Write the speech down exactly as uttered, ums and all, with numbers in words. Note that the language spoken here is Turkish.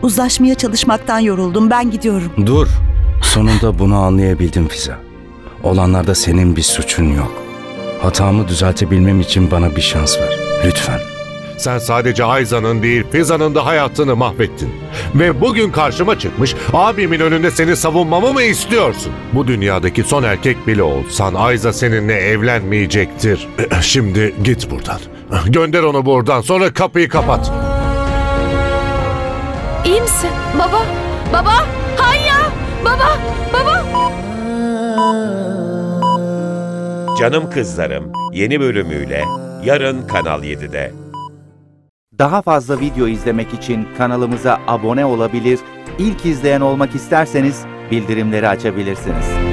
Uzlaşmaya çalışmaktan yoruldum. Ben gidiyorum. Dur. Sonunda bunu anlayabildim Fiza. Olanlarda senin bir suçun yok. Hatamı düzeltebilmem için bana bir şans ver. Lütfen. Sen sadece Ayza'nın değil, Fiza'nın da hayatını mahvettin. Ve bugün karşıma çıkmış, abimin önünde seni savunmamı mı istiyorsun? Bu dünyadaki son erkek bile olsan Ayza seninle evlenmeyecektir. Şimdi git buradan. Gönder onu buradan, sonra kapıyı kapat. İyi misin? Baba! Baba! Hanya! Baba! Baba! Canım Kızlarım yeni bölümüyle yarın Kanal yedide. Daha fazla video izlemek için kanalımıza abone olabilir, ilk izleyen olmak isterseniz bildirimleri açabilirsiniz.